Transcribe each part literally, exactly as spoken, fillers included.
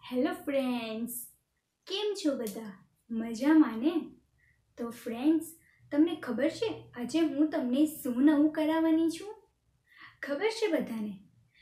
Hello friends, કેમ છો બધા? મજામાં ને? તો ફ્રેન્ડ્સ, તમને ખબર છે આજે હું તમને શું નવું કરાવવાની છું? ખબર છે બધાને?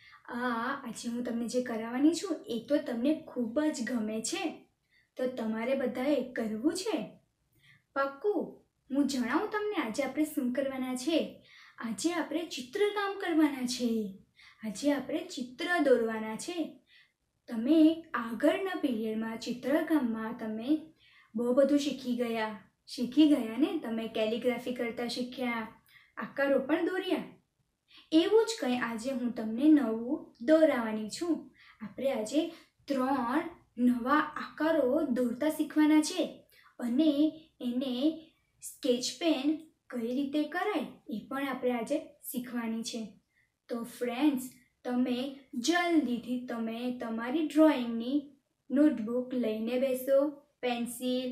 આ આજે હું તમને જે કરાવવાની છું એ તો તમને ખૂબ જ ગમે છે, તો તમારે બધાએ કરવું છે. પાક્કું? હું જણાવું તમને આજે આપણે શું કરવાના છે. આજે આપણે ચિત્રકામ કરવાના છે. આજે આપણે ચિત્ર દોરવાના છે. તમે આગળના પીરિયડમાં ચિત્રકામમાં તમે બહુ બધું શીખી ગયા શીખી ગયા ને? તમે કેલિગ્રાફી કરતા શીખ્યા, આકારો પણ દોર્યા. એવું જ કંઈ આજે હું તમને નવું દોરાવવાની છું. આપણે આજે ત્રણ નવા આકારો દોરતા શીખવાના છે અને એને સ્કેચ પેન કઈ રીતે કરાય એ પણ આપણે આજે શીખવાની છે. તો ફ્રેન્ડ્સ, તમે જલ્દીથી તમે તમારી ડ્રોઈંગની નોટબુક લઈને બેસો. પેન્સિલ,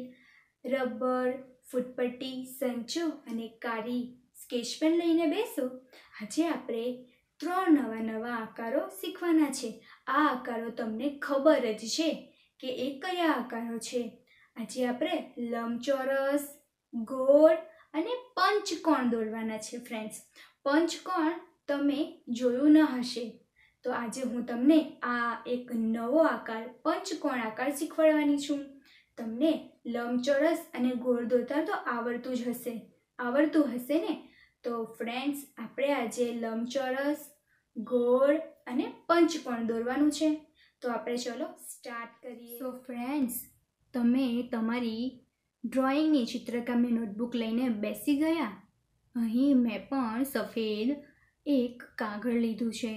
રબર, ફૂટપટ્ટી, સંચો અને કાળી સ્કેચ પેન લઈને બેસો. આજે આપણે ત્રણ નવા નવા આકારો શીખવાના છે. આ આકારો તમને ખબર જ છે કે એ કયા આકારો છે. આજે આપણે લંબચોરસ, ગોળ અને પંચકોણ દોરવાના છે. ફ્રેન્ડ્સ, પંચકોણ તમે જોયું ન હશે, તો આજે હું તમને આ એક નવો આકાર પંચકોણ આકાર શીખવાડવાની છું. તમને લંબચોરસ અને ગોળ દોરતા તો આવડતું જ હશે આવડતું હશે ને? તો ફ્રેન્ડ્સ, આપણે આજે લંબચોરસ, ગોળ અને પંચકોણ દોરવાનું છે. તો આપણે ચલો સ્ટાર્ટ કરીએ. સો ફ્રેન્ડ્સ, તમે તમારી ડ્રોઈંગની ચિત્રકામની નોટબુક લઈને બેસી ગયા. અહીં મેં પણ સફેદ એક કાગળ લીધું છે.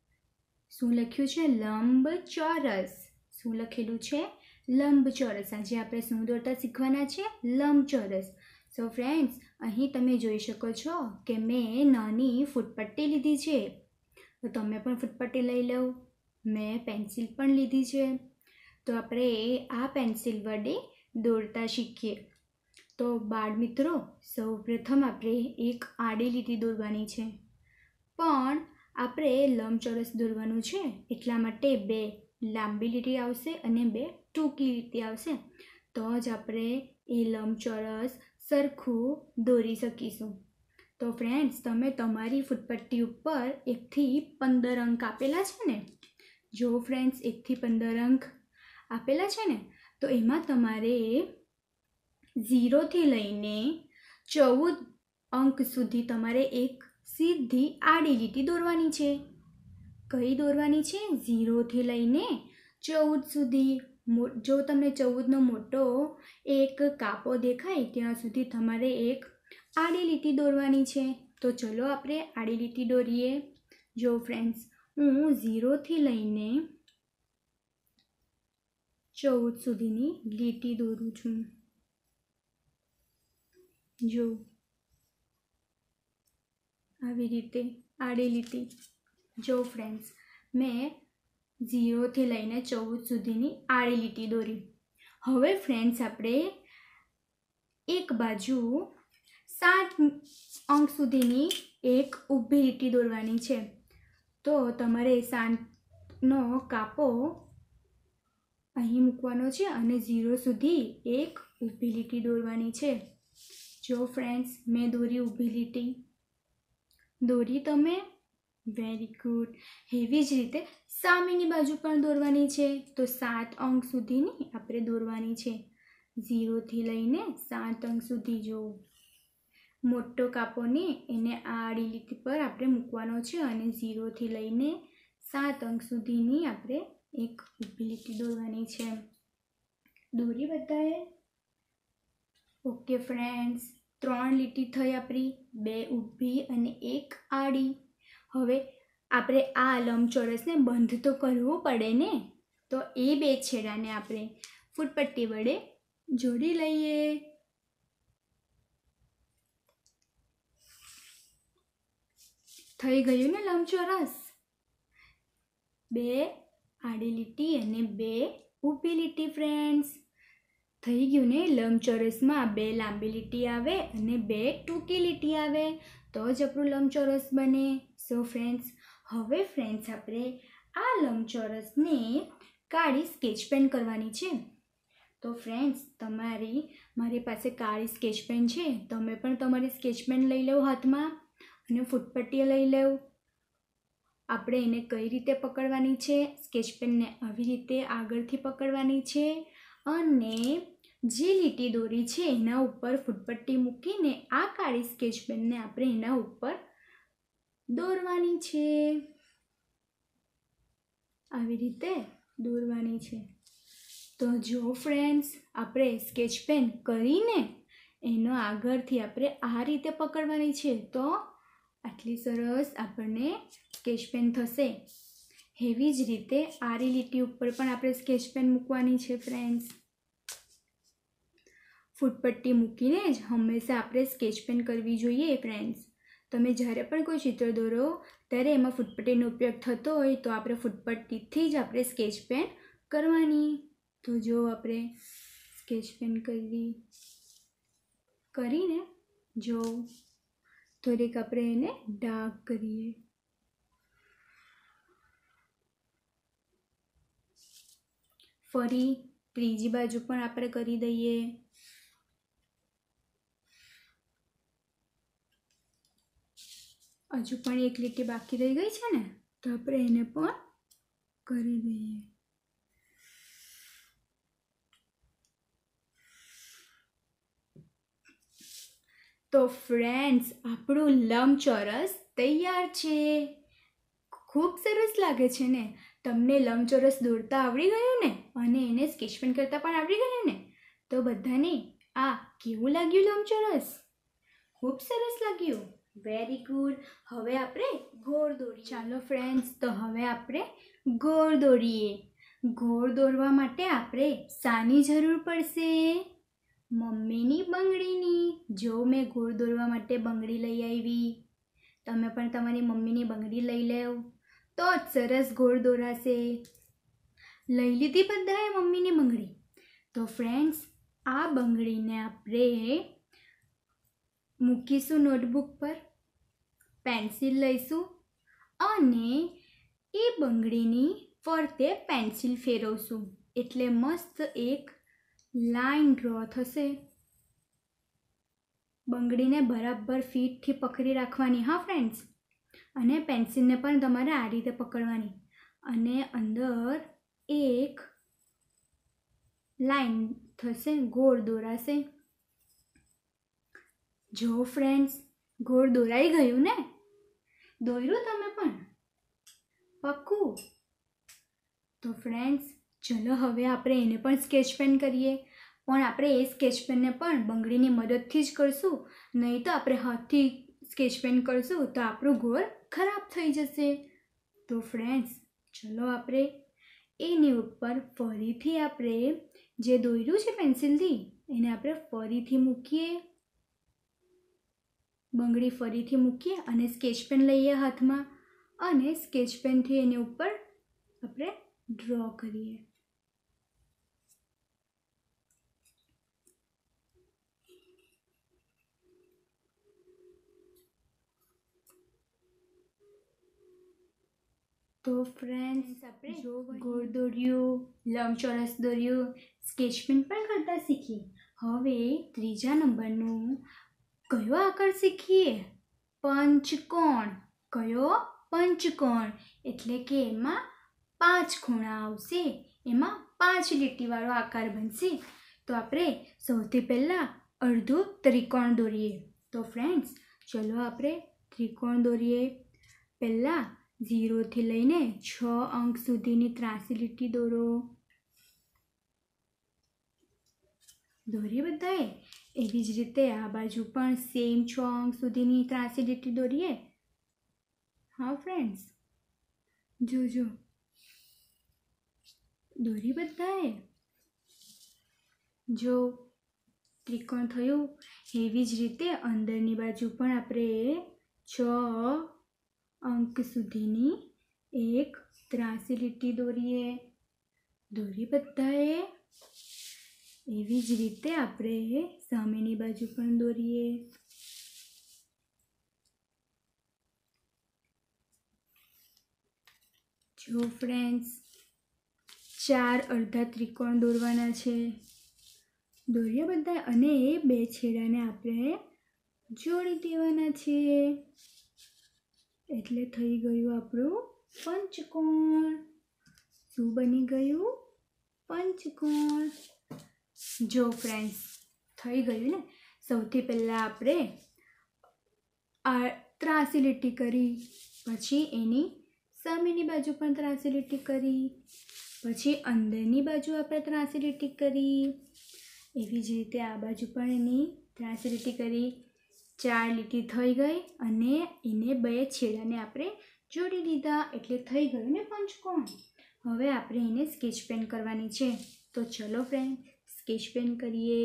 શું લખ્યું છે? લંબચોરસ. શું લખેલું છે? લંબચોરસ. આજે આપણે શું દોરતા શીખવાના છે? લંબચોરસ. સો ફ્રેન્ડ્સ, અહીં તમે જોઈ શકો છો કે મેં નાની ફૂટપટ્ટી લીધી છે. તો તમે પણ ફૂટપટ્ટી લઈ લો. મેં પેન્સિલ પણ લીધી છે. તો આપણે આ પેન્સિલ વડે દોરતા શીખીએ. તો બાળ મિત્રો, સૌ પ્રથમ આપણે એક આડી લીટી દોરવાની છે. પણ આપણે લંબચોરસ દોરવાનું છે એટલા માટે બે લાંબી લીટી આવશે અને બે ટૂંકી લીટી આવશે. તો જ આપણે એ લંબચોરસ સરખું દોરી શકીશું. તો ફ્રેન્ડ્સ, તમે તમારી ફૂટપટ્ટી ઉપર એકથી પંદર અંક આપેલા છે ને? જો ફ્રેન્ડ્સ, એકથી પંદર અંક આપેલા છે ને, તો એમાં તમારે ઝીરોથી લઈને ચૌદ અંક સુધી તમારે એક સીધી આડી લીટી દોરવાની છે. કઈ દોરવાની છે? ઝીરોથી લઈને ચૌદ સુધી. જો તમને ચૌદનો મોટો એક કાપો દેખાય ત્યાં સુધી તમારે એક આડી લીટી દોરવાની છે. તો ચલો આપણે આડી લીટી દોરીએ. જો ફ્રેન્ડ્સ, હું ઝીરોથી લઈને ચૌદ સુધીની લીટી દોરું છું. જો આવી રીતે આડી લીટી. જો ફ્રેન્ડ્સ, મેં ઝીરોથી લઈને ચૌદ સુધીની આડી લીટી દોરી. હવે ફ્રેન્ડ્સ, આપણે એક બાજુ સાત અંક સુધીની એક ઊભી લીટી દોરવાની છે. તો તમારે સાતનો કાપો અહીં મૂકવાનો છે અને ઝીરો સુધી એક ઊભી લીટી દોરવાની છે. જો ફ્રેન્ડ્સ, મેં દોરી ઊભી લીટી. દોરી તમે? Very good. એવી જ રીતે સામેની બાજુ પણ દોરવાની છે. તો સાત અંક સુધીની આપણે દોરવાની છે. ઝીરોથી લઈને સાત અંક સુધી. જો મોટો કાપોને એને આડી લીટી પર આપણે મૂકવાનો છે અને ઝીરોથી લઈને સાત અંક સુધીની આપણે એક ઊભી લીટી દોરવાની છે. દોરી બધાએ? ઓકે ફ્રેન્ડ્સ, ત્રણ લીટી થઈ આપણી, બે ઊભી અને એક આડી. હવે આપણે આ લંબચોરસને બંધ તો કરવું પડે ને? તો એ બે છેડાને આપણે ફૂટપટ્ટી વડે જોડી લઈએ. થઈ ગયું ને લંબચોરસ? બે આડી લીટી અને બે ઊભી લીટી. ફ્રેન્ડ્સ, થઈ ગયું ને? લંબચોરસમાં બે લાંબી લીટી આવે અને બે ટૂંકી લીટી આવે, તો જ આપણું લંબચોરસ બને. સો ફ્રેન્ડ્સ, હવે ફ્રેન્ડ્સ, આપણે આ લંબચોરસને કાળી સ્કેચ પેન કરવાની છે. તો ફ્રેન્ડ્સ, તમારી મારી પાસે કાળી સ્કેચ પેન છે. તમે પણ તમારી સ્કેચ પેન લઈ લો હાથમાં અને ફૂટપટ્ટી લઈ લો. આપણે એને કઈ રીતે પકડવાની છે? સ્કેચ પેનને આવી રીતે આગળથી પકડવાની છે અને જે લીટી દોરી છે એના ઉપર ફૂટપટ્ટી મૂકીને આ કાળી સ્કેચ પેનને આપણે એના ઉપર દોરવાની છે. આવી રીતે દોરવાની છે. તો જો ફ્રેન્ડ્સ, આપણે સ્કેચ પેન કરીને એનો આગળથી આપણે આ રીતે પકડવાની છે. તો આટલી સરસ આપણને સ્કેચ પેન થશે. એવી જ રીતે આરી લીટી ઉપર પણ આપણે સ્કેચ પેન મૂકવાની છે ફ્રેન્ડ્સ. ફૂટપટ્ટી મૂકીને જ હંમેશા આપણે સ્કેચ પેન કરવી જોઈએ ફ્રેન્ડ્સ. તમે જ્યારે પણ કોઈ ચિત્ર દોરો ત્યારે એમાં ફૂટપટ્ટીનો ઉપયોગ થતો હોય તો આપણે ફૂટપટ્ટીથી જ આપણે સ્કેચ પેન કરવાની. તો જો આપણે સ્કેચ પેન કરી કરીને જો થોડીક આપણે એને ડાર્ક કરીએ. ફરી ત્રીજી બાજુ પણ આપણે કરી દઈએ. હજુ પણ એક લીટી બાકી રહી ગઈ છે ને, તો આપણે એને પણ કરી દઈએ. તો ફ્રેન્ડ્સ, આપણું લંબચોરસ તૈયાર છે. ખૂબ સરસ લાગે છે ને? તમને લંબચોરસ દોરતા આવડી ગયું ને અને એને સ્કેચ પેન કરતા પણ આવડી ગયું ને? તો બધાને આ કેવું લાગ્યું લંબચોરસ? ખૂબ સરસ લાગ્યું. Very good. હવે આપણે ગોળ દોરીએ. ચાલો ફ્રેન્ડ્સ, તો હવે આપણે ગોળ દોરીએ. ગોળ દોરવા માટે આપણે શાની જરૂર પડશે? મમ્મીની બંગડીની. જો મેં ગોળ દોરવા માટે બંગડી લઈ આવી. તમે પણ તમારી મમ્મીની બંગડી લઈ લેવ તો જ સરસ ગોળ દોરાશે. લઈ લીધી બધાએ મમ્મીની બંગડી? તો ફ્રેન્ડ્સ, આ બંગડીને આપણે મૂકીશું નોટબુક પર. પેન્સિલ લઈશું અને એ બંગડીની ફરતે પેન્સિલ ફેરવશું એટલે મસ્ત એક લાઈન ડ્રો થશે. બંગડીને બરાબર ફીટથી પકડી રાખવાની હા ફ્રેન્ડ્સ. અને પેન્સિલને પણ તમારે આ રીતે પકડવાની અને અંદર એક લાઈન થશે, ગોળ દોરાશે. જો ફ્રેન્ડ્સ, ગોળ દોરાઈ ગયું ને? દોર્યું તમે પણ? પાક્કું? તો ફ્રેન્ડ્સ, ચલો હવે આપણે એને પણ સ્કેચ પેન કરીએ. પણ આપણે એ સ્કેચ પેનને પણ બંગડીની મદદથી જ કરશું. નહીં તો આપણે હાથથી સ્કેચ પેન કરશું તો આપણું ગોળ ખરાબ થઈ જશે. તો ફ્રેન્ડ્સ, ચલો આપણે એની ઉપર ફરીથી આપણે જે દોર્યું છે પેન્સિલથી એને આપણે ફરીથી મૂકીએ. બંગડી ફરીથી મૂકીએ અને સ્કેચ પેન લઈએ હાથમાં અને સ્કેચ પેનથી એની ઉપર આપણે ડ્રો કરીએ. તો ફ્રેન્ડ્સ, આપણે ગોળ દોર્યું, લંબચોરસ દોર્યું, સ્કેચ પેન પણ કરતા શીખી. હવે ત્રીજા નંબરનું કયો આકાર શીખીએ? પંચકોણ. કયો? પંચકોણ. એટલે કે એમાં પાંચ ખૂણા આવશે, એમાં પાંચ લીટીવાળો આકાર બનશે. તો આપણે સૌથી પહેલાં અડધું ત્રિકોણ દોરીએ. તો ફ્રેન્ડ્સ, ચલો આપણે ત્રિકોણ દોરીએ. પહેલાં ઝીરોથી લઈને છ અંક સુધીની ત્રાસી લીટી દોરો. દોરી બધાએ? એવી જ રીતે આ બાજુ પણ સેમ છ અંક સુધીની ત્રાસી લીટી દોરીએ. હા ફ્રેન્ડ્સ, જોજો. દોરી બધાએ? જો ત્રિકોણ થયું. એવી જ રીતે અંદરની બાજુ પણ આપણે છ અંક સુધીની એક ત્રાસી લીટી દોરીએ. દોરી બધાએ? એવી જ રીતે આપણે સામેની બાજુ પણ દોરીએ. જો ફ્રેન્ડ્સ, ચાર અડધા ત્રિકોણ દોરવાના છે. દોર્યા બધા, અને એ બે છેડાને આપણે જોડી દેવાના છે. એટલે થઈ ગયું આપણું પંચકોણ. શું બની ગયું? પંચકોણ. જો ફ્રેન્ડ્સ, થઈ ગયું ને. સૌથી પહેલાં આપણે આ ત્રાસી લીટી કરી, પછી એની સામેની બાજુ પણ ત્રાસી લીટી કરી, પછી અંદરની બાજુ આપણે ત્રાસી લીટી કરી, એવી જ રીતે આ બાજુ પણ એની ત્રાસી લીટી કરી. ચાર લીટી થઈ ગઈ, અને એને બે છેડાને આપણે જોડી દીધા, એટલે થઈ ગયું ને પંચકોણ. હવે આપણે એને સ્કેચ પેન કરવાની છે. તો ચલો ફ્રેન્ડ, સ્કેચ પેન કરીએ.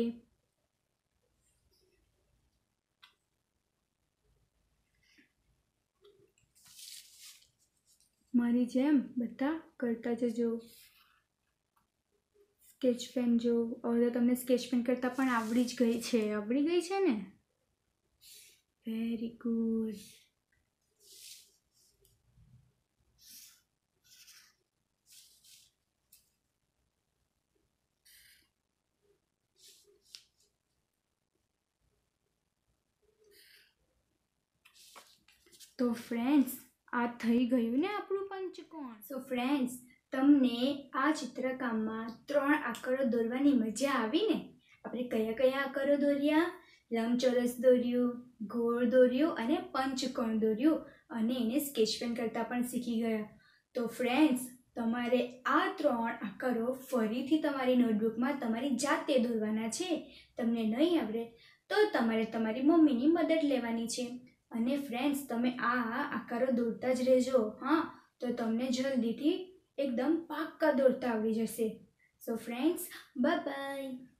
મારી જેમ બધા કરતા જજો. સ્કેચ પેન જો, હવે તો તમને સ્કેચ પેન કરતાં પણ આવડી જ ગઈ છે. આવડી ગઈ છે ને? Very good. તો ફ્રેન્ડ્સ, આ થઈ ગયું ને આપણું પંચકોણ. સો ફ્રેન્ડ્સ, તમને આ ચિત્રકામમાં ત્રણ આકારો દોરવાની મજા આવી ને? આપણે કયા કયા આકારો દોર્યા? લંબચોરસ દોર્યું, ગોળ દોર્યું અને પંચકોણ દોર્યું, અને એને સ્કેચ પેન કરતાં પણ શીખી ગયા. તો ફ્રેન્ડ્સ, તમારે આ ત્રણ આકારો ફરીથી તમારી નોટબુકમાં તમારી જાતે દોરવાના છે. તમને નહીં આવડે તો તમારે તમારી મમ્મીની મદદ લેવાની છે. અને ફ્રેન્ડ્સ, તમે આ આકારો દોરતા જ રહેજો. હા, તો તમને જલ્દીથી એકદમ પાક્કા દોરતા આવડી જશે. So friends, bye by.